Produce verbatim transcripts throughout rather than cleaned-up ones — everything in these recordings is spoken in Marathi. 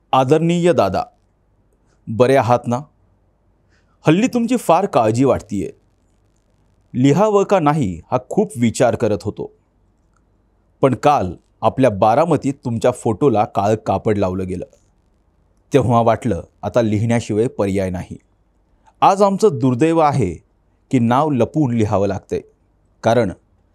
आदरणीय दादा, बरे आहात ना? हल्ली तुमची फार काळजी वाटतीये. लिहावं का नाही हा खूप विचार करत होतो. पण काल आपल्या बारामतीत तुमच्या फोटोला काळं कापड लावलं गेलं. तेव्हा वाटलं आता लिहिण्याशिवाय पर्याय नाही. आज आमचं दुर्दैव आहे की नाव लपवून लिहावं लागतंय. कारण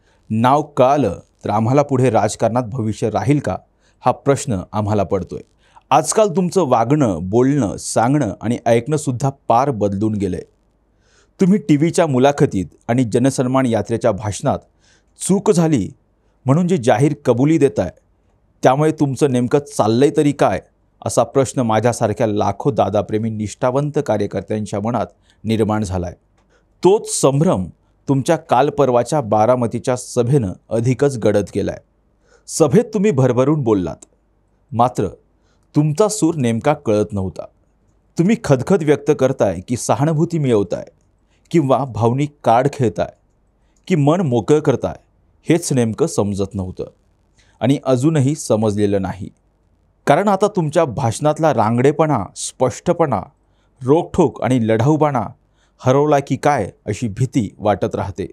नाव कळालं तर आम्हाला पुढे राजकारणात भविष्य राहील का हा प्रश्न आम्हाला पडतोय. आजकाल तुमचं वागणं, बोलणं, सांगणं आणि ऐकणंसुद्धा पार बदलून गेलं आहे. तुम्ही टी व्हीच्या मुलाखतीत आणि जनसन्मान यात्रेच्या भाषणात चूक झाली म्हणून जी जाहीर कबुली देताय, त्यामुळे तुमचं नेमकं चाललंय तरी काय असा प्रश्न माझ्यासारख्या लाखो दादाप्रेमी निष्ठावंत कार्यकर्त्यांच्या मनात निर्माण झाला आहे. तोच संभ्रम तुमच्या कालपर्वाच्या बारामतीच्या सभेनं अधिकच गडद केला आहे. सभेत तुम्ही भरभरून बोललात, मात्र तुमचा सूर नेमका कळत नव्हता. तुम्ही खदखद व्यक्त करताय की सहानुभूती मिळवताय किंवा भावनिक कार्ड खेळताय की मन मोकळं करताय हेच नेमकं समजत नव्हतं आणि अजूनही समजलेलं नाही. कारण आता तुमच्या भाषणातला रांगडेपणा, स्पष्टपणा, रोखठोक आणि लढाऊपणा हरवला की काय अशी भीती वाटत राहते.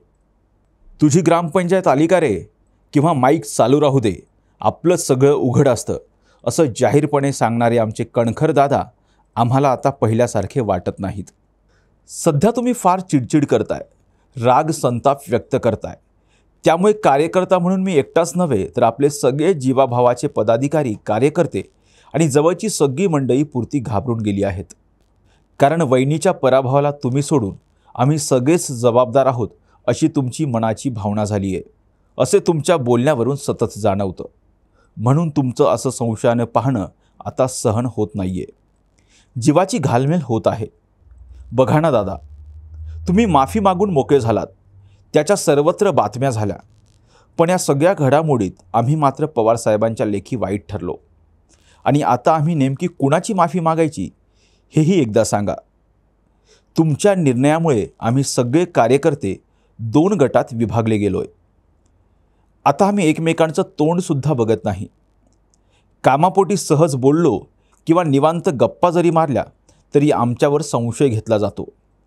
तुझी ग्रामपंचायत आली का रे? किंवा माईक चालू राहू दे, आपलं सगळं उघड असतं असं जाहीरपणे सांगणारे आमचे कणखर दादा आम्हाला आता पहिल्यासारखे वाटत नाहीत. सध्या तुम्ही फार चिडचिड करताय, राग संताप व्यक्त करताय. त्यामुळे कार्यकर्ता म्हणून मी एकटाच नव्हे तर आपले सगळे जीवाभावाचे पदाधिकारी, कार्यकर्ते आणि जवळची सगळी मंडळी पुरती घाबरून गेली आहेत. कारण वहिनीच्या पराभवाला तुम्ही सोडून आम्ही सगळेच जबाबदार आहोत अशी तुमची मनाची भावना झाली आहे, असे तुमच्या बोलण्यावरून सतत जाणवतं. म्हणून तुमचं असं संशयानं पाहणं आता सहन होत नाही आहे. जीवाची घालमेल होत आहे. बघा ना दादा, तुम्ही माफी मागून मोकळे झालात, त्याच्या सर्वत्र बातम्या झाल्या. पण या सगळ्या घडामोडीत आम्ही मात्र पवारसाहेबांच्या लेखी वाईट ठरलो. आणि आता आम्ही नेमकी कुणाची माफी मागायची हेही एकदा सांगा. तुमच्या निर्णयामुळे आम्ही सगळे कार्यकर्ते दोन गटात विभागले गेलोय. आता आम्ही एकमेकांचं तोंडसुद्धा बघत नाही. कामापोटी सहज बोललो किंवा निवांत गप्पा जरी मारल्या तरी आमच्यावर संशय घेतला जातो.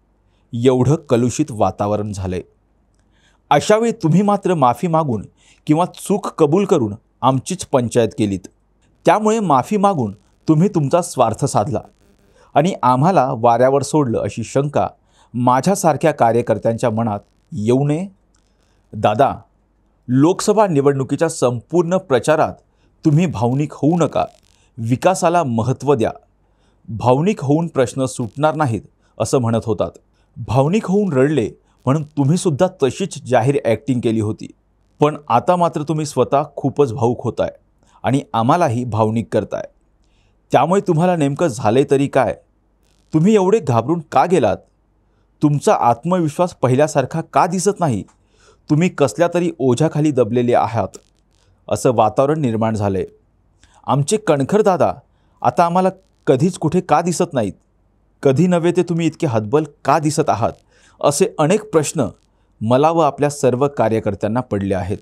एवढं कलुषित वातावरण झालंय. अशावेळी तुम्ही मात्र माफी मागून किंवा चूक कबूल करून आमचीच पंचायत केलीत. त्यामुळे माफी मागून तुम्ही तुमचा स्वार्थ साधला आणि आम्हाला वाऱ्यावर सोडलं अशी शंका माझ्यासारख्या कार्यकर्त्यांच्या मनात येऊ नये. दादा, लोकसभा निवडणुकीच्या संपूर्ण प्रचारात तुम्ही भावनिक होऊ नका, विकासाला महत्त्व द्या, भावनिक होऊन प्रश्न सुटणार नाहीत असं म्हणत होतात. भावनिक होऊन रडले म्हणून तुम्हीसुद्धा तशीच जाहीर ॲक्टिंग केली होती. पण आता मात्र तुम्ही स्वतः खूपच भावूक होताय आणि आम्हालाही भावनिक करताय. त्यामुळे तुम्हाला नेमकं झाले तरी काय? तुम्ही एवढे घाबरून का गेलात? तुमचा आत्मविश्वास पहिल्यासारखा का दिसत नाही? तुम्ही कसल्या तरी ओझ्याखाली दबलेले आहात असं वातावरण निर्माण झालं आहे. आमचे कणखर दादा आता आम्हाला कधीच कुठे का दिसत नाहीत? कधी नव्हे ते तुम्ही इतके हतबल का दिसत आहात? असे अनेक प्रश्न मला व आपल्या सर्व कार्यकर्त्यांना पडले आहेत.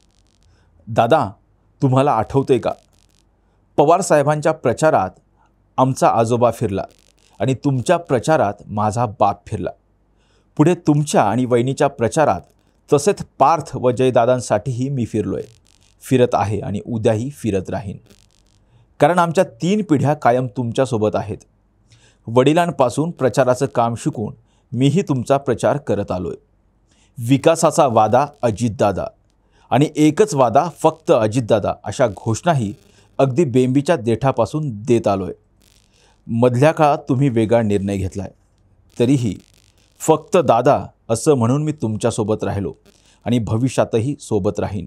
दादा, तुम्हाला आठवतंय का? पवारसाहेबांच्या प्रचारात आमचा आजोबा फिरला आणि तुमच्या प्रचारात माझा बाप फिरला. पुढे तुमच्या आणि वहिनीच्या प्रचारात तसेच पार्थ व जयदादांसाठीही मी फिरलोय, फिरत आहे आणि उद्याही फिरत राहीन. कारण आमच्या तीन पिढ्या कायम तुमच्यासोबत आहेत. वडिलांपासून प्रचाराचं काम शिकून मीही तुमचा प्रचार करत आलोय. विकासाचा वादा अजितदादा आणि एकच वादा फक्त अजितदादा अशा घोषणाही अगदी बेंबीच्या देठापासून देत आलोय. मधल्या काळात तुम्ही वेगळा निर्णय घेतलाय, तरीही फक्त दादा असं म्हणून मी तुमच्यासोबत राहिलो आणि भविष्यातही सोबत राहीन.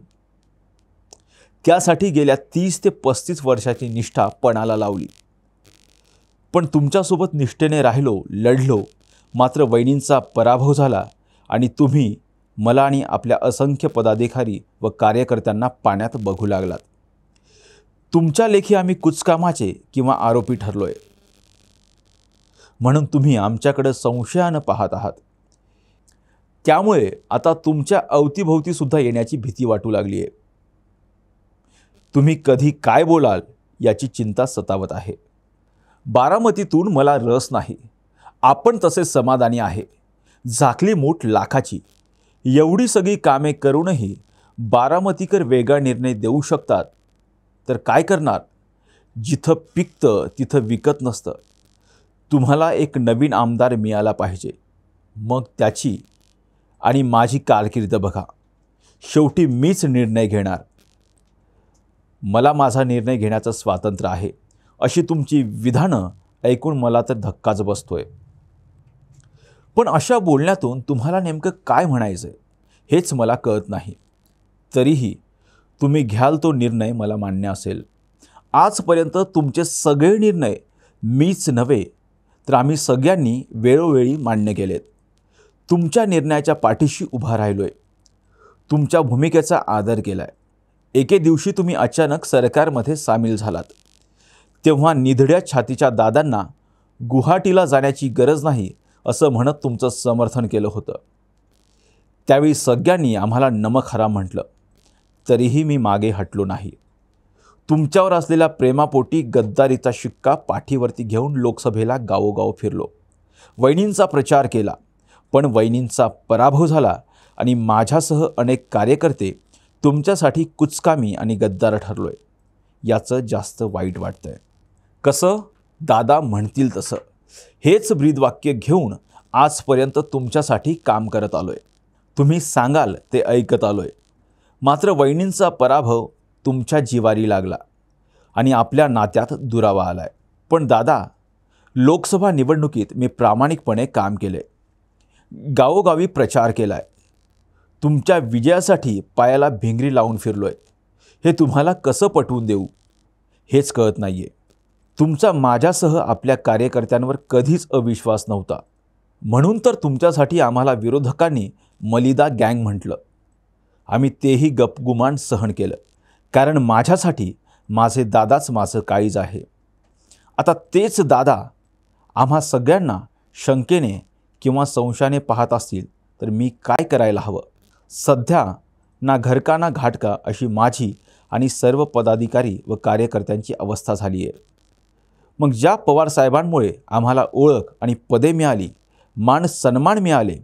त्यासाठी गेल्या तीस ते पस्तीस वर्षाची निष्ठा पणाला लावली. पण तुमच्यासोबत निष्ठेने राहिलो, लढलो, मात्र वहिनींचा पराभव झाला आणि तुम्ही मला आणि आपल्या असंख्य पदाधिकारी व कार्यकर्त्यांना पाण्यात बघू लागलात. तुमच्या लेखी आम्ही कुचकामाचे किंवा आरोपी ठरलोय म्हणून तुम्ही आमच्याकडे संशयानं पाहत आहात. त्यामुळे आता तुमच्या अवतीभोवतीसुद्धा येण्याची भीती वाटू लागली आहे. तुम्ही कधी काय बोलाल याची चिंता सतावत आहे. बारामतीतून मला रस नाही. आपण तसे समाधानी आहे. झाकली मूठ लाखाची. एवढी सगळी कामे करूनही बारामतीकर वेगळा निर्णय देऊ शकतात तर काय करणार? जिथं पिकतं तिथं विकत नसतं. तुम्हाला एक नवीन आमदार मिळाला पाहिजे. मग त्याची आणि माझी कारकीर्द बघा. शेवटी मीच निर्णय घेणार. मला माझा निर्णय घेण्याचं स्वातंत्र्य आहे. अशी तुमची विधानं ऐकून मला तर धक्काच बसतोय. पण अशा बोलण्यातून तुम्हाला नेमकं काय म्हणायचं आहे हेच मला कळत नाही. तरीही तुम्ही घ्याल तो निर्णय मला मान्य असेल. आजपर्यंत तुमचे सगळे निर्णय मीच नव्हे तर आम्ही सगळ्यांनी वेळोवेळी मान्य केलेत. तुमच्या निर्णयाच्या पाठीशी उभा राहिलोय. तुमच्या भूमिकेचा आदर केलाय. एके दिवशी तुम्ही अचानक सरकारमध्ये सामील झालात तेव्हा निधड्या छातीच्या दादांना गुवाहाटीला जाण्याची गरज नाही असं म्हणत तुमचं समर्थन केलं होतं. त्यावेळी सगळ्यांनी आम्हाला नमक हराम म्हटलं. तरीही मी मागे हटलो नाही. तुमच्यावर असलेल्या प्रेमापोटी गद्दारीचा शिक्का पाठीवरती घेऊन लोकसभेला गावोगाव फिरलो. वहिनींचा प्रचार केला. पण वहिनींचा पराभव झाला आणि माझ्यासह अनेक कार्यकर्ते तुमच्यासाठी कुचकामी आणि गद्दार ठरलोय. याचं जास्त वाईट वाटतंय. कसं? दादा म्हणतील तसं हेच ब्रीदवाक्य घेऊन आजपर्यंत तुमच्यासाठी काम करत आलोय. तुम्ही सांगाल ते ऐकत आलोय. मात्र वहिनींचा पराभव तुमच्या जिवारी लागला आणि आपल्या नात्यात दुरावा आलाय. पण दादा, लोकसभा निवडणुकीत मी प्रामाणिकपणे काम केले. गावोगावी प्रचार केलाय. तुमच्या विजयासाठी पायाला भिंगरी लावून फिरलोय. हे तुम्हाला कसं पटवून देऊ हेच कळत नाहीये. तुमचा माझ्यासह आपल्या कार्यकर्त्यांवर कधीच अविश्वास नव्हता. म्हणून तर तुमच्यासाठी आम्हाला विरोधकांनी मलिदा गँग म्हटलं. आम्ही तेही गपगुमान सहन केलं. कारण माझ्यासाठी माझे दादाच माझं काळीज आहे. आता तेच दादा आम्हा सगळ्यांना शंकेने किंवा संशयाने पाहत असतील तर मी काय करायला हवं? सध्या ना घरका ना घाटका अशी माझी आणि सर्व पदाधिकारी व कार्यकर्त्यांची अवस्था झाली आहे. मग ज्या पवारसाहेबांमुळे आम्हाला ओळख आणि पदे मिळाली, मान सन्मान मिळाले,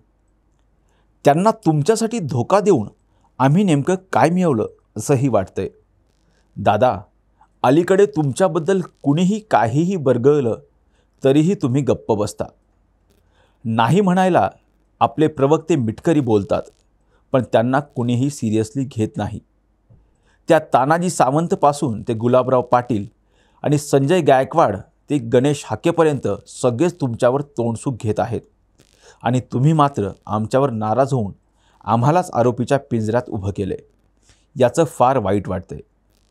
त्यांना तुमच्यासाठी धोका देऊन आम्ही नेमकं काय मिळवलं असंही वाटतंय. दादा, अलीकडे तुमच्याबद्दल कुणीही काहीही बरगळलं तरीही तुम्ही गप्प बसता. नाही म्हणायला आपले प्रवक्ते मिटकरी बोलतात, पण त्यांना कुणीही सिरियसली घेत नाही. त्या तानाजी सावंतपासून ते गुलाबराव पाटील आणि संजय गायकवाड ते गणेश हाकेपर्यंत सगळेच तुमच्यावर तोंडसुख घेत आहेत आणि तुम्ही मात्र आमच्यावर नाराज होऊन आम्हालाच आरोपीच्या पिंजऱ्यात उभं केले. याचं फार वाईट वाटतंय.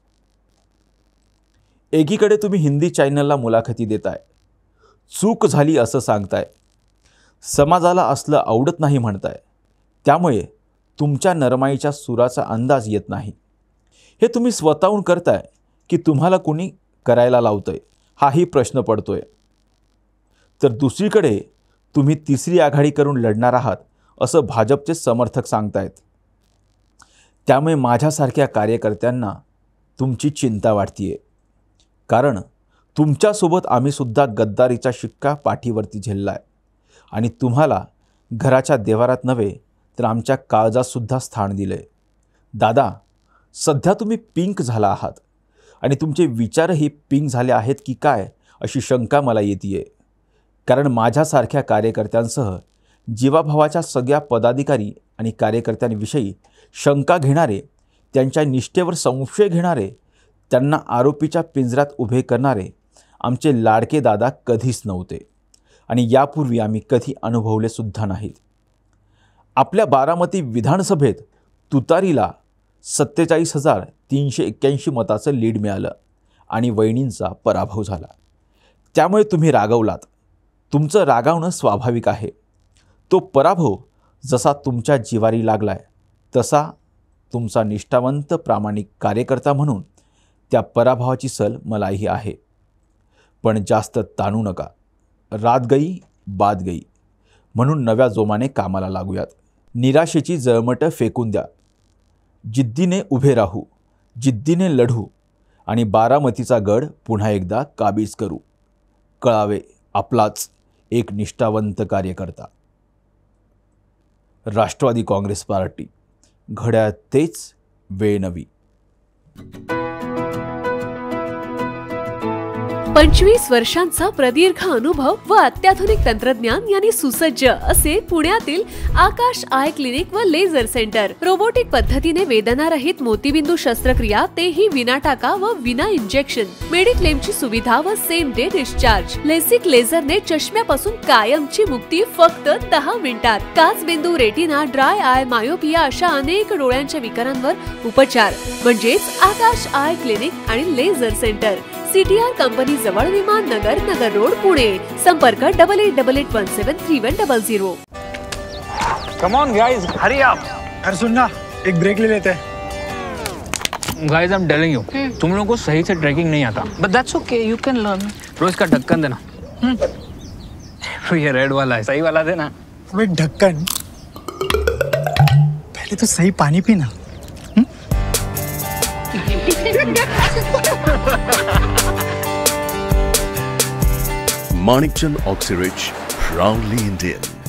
एकीकडे तुम्ही हिंदी चॅनलला मुलाखती देताय, चूक झाली असं सांगताय, समाजाला असलं आवडत नाही म्हणताय. त्यामुळे तुमच्या नरमाईच्या सुराचा अंदाज येत नाही. हे तुम्ही स्वतःहून करताय की तुम्हाला कुणी करायला लावतंय हाही प्रश्न पडतोय. तर दुसरीकडे तुम्ही तिसरी आघाडी करून लढणार आहात असं भाजपचे समर्थक सांगतायत. त्यामुळे माझ्यासारख्या कार्यकर्त्यांना तुमची चिंता वाटतीये. कारण तुमच्यासोबत आम्हीसुद्धा गद्दारीचा शिक्का पाठीवरती झेलला आहे आणि तुम्हाला घराच्या देवारात नव्हे तर आमच्या काळजातसुद्धा स्थान दिलं आहे. दादा, सध्या तुम्ही पिंक झाला आहात आणि तुमचे विचारही पिंक झाले आहेत की काय अशी शंका मला येते. कारण माझ्यासारख्या कार्यकर्त्यांसह जीवाभावाच्या सगळ्या पदाधिकारी आणि कार्यकर्त्यांविषयी शंका घेणारे, त्यांच्या निष्ठेवर संशय घेणारे, त्यांना आरोपीच्या पिंजऱ्यात उभे करणारे आमचे लाडके दादा कधीच नव्हते आणि यापूर्वी आम्ही कधी अनुभवले सुद्धा नाहीत. आपल्या बारामती विधानसभेत तुतारीला सत्तेचाळीस हजार तीनशे एक्क्याऐंशी मताचं लीड मिळालं आणि वहिनींचा पराभव झाला. त्यामुळे तुम्ही रागावलात. तुमचं रागावणं स्वाभाविक आहे. तो पराभव जसा तुमच्या जिवारी लागलाय तसा तुमचा निष्ठावंत प्रामाणिक कार्यकर्ता म्हणून त्या पराभवाची सल मलाही आहे. पण जास्त ताणू नका. रात गई बात गई म्हणून नव्या जोमाने कामाला लागूयात. निराशेची जळमटं फेकून द्या. जिद्दीने उभे राहू, जिद्दीने लढू आणि बारामतीचा गड पुन्हा एकदा काबीज करू. कळावे आपलाच एक निष्ठावंत कार्यकर्ता. राष्ट्रवादी काँग्रेस पार्टी, घड्याळ तेच, वेळ नवी. पंचवीस वर्षांचा प्रदीर्घ अनुभव व अत्याधुनिक तंत्रज्ञान यांनी सुसज्ज असे पुण्यातील आकाश आय क्लिनिक व लेझर सेंटर. रोबोटिक पद्धतीने वेदनारहित मोतीबिंदू शस्त्रक्रिया, तेही विना टाका व विना इंजेक्शन. मेडिक्लेमची सुविधा व सेम डे डिस्चार्ज. लेसिक लेझरने चष्म्यापासून कायमची मुक्ती फक्त दहा मिनिटात. काचबिंदू, रेटिना, ड्राय आय, मायोपिया अशा अनेक डोळ्यांच्या विकारांवर उपचार म्हणजेच आकाश आय क्लिनिक आणि लेझर सेंटर. सीटीआर कंपनी जवळ, विमान नगर, नगर रोड, पुणे. संपर्क double eight double eight one seven three one double zero. Come on guys, hurry up. अरे सुन ना, एक ब्रेक ले लेते हैं. Guys, I'm telling you, तुम लोगों को सही से ट्रैकिंग नहीं आता. But that's okay, you can learn. रोज का ढक्कन देना. ये रेड वाला है, सही वाला देना. अबे ढक्कन, पहले तो सही पानी पीना. Manikchand Oxyrich, proudly Indian.